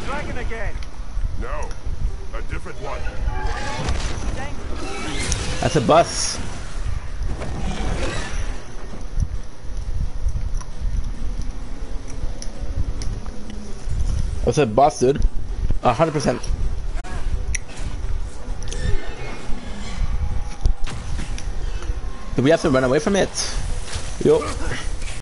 Dragon again. No, a different one. That's a bus. That's a bus, dude. 100%. Do we have to run away from it? Yup.